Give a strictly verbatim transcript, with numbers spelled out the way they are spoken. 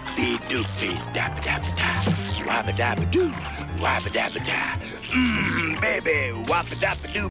Whoopie doopie dabba dabba da. Wabba dabba doo. Wabba dabba da. Mmm, baby. Wabba dabba doo.